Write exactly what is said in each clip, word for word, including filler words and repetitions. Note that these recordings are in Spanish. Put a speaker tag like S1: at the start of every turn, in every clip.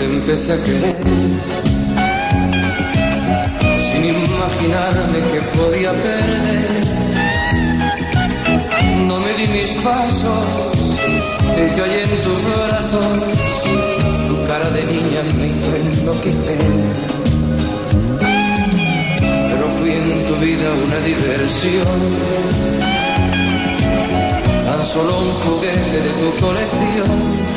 S1: empecé a querer, sin imaginarme que podía perder. No me di mis pasos y caí en tus brazos. Tu cara de niña me hizo enloquecer. Pero fui en tu vida una diversión, tan solo un juguete de tu colección.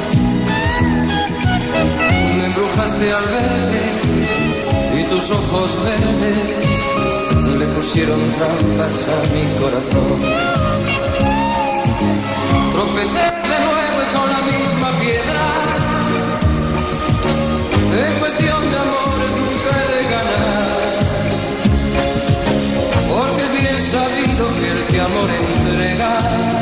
S1: Me embrujaste al verte y tus ojos verdes le pusieron trampas a mi corazón. Tropecé de nuevo y con la misma piedra. En cuestión de amores nunca he de ganar, porque es bien sabido que el que amor entrega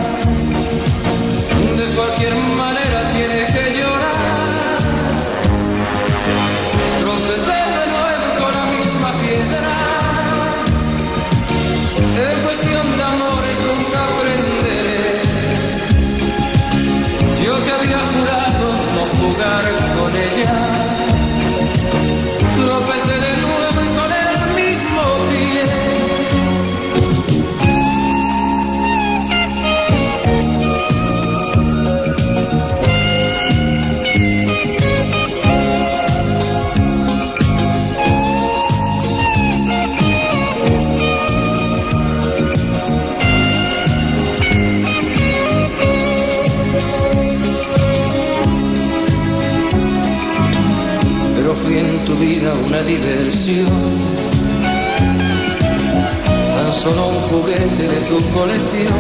S1: de cualquier manera tiene que llorar. Tropecé de nuevo con la misma piedra. En cuestión de amores nunca aprenderé. Yo que había jurado no jugar con ella. Tropecé de nuevo y con el mismo pie. Fui en tu vida una diversión, tan solo un juguete de tu colección.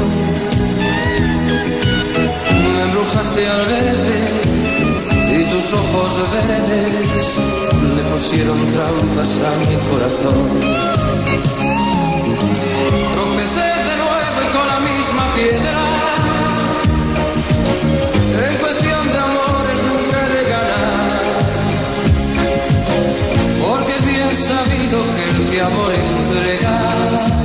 S1: Me embrujaste al verde y tus ojos verdes le pusieron trampas a mi corazón. Tropecé de nuevo y con la misma piedra. En cuestión de amores nunca he de ganar, porque es bien sabido que el que amor entrega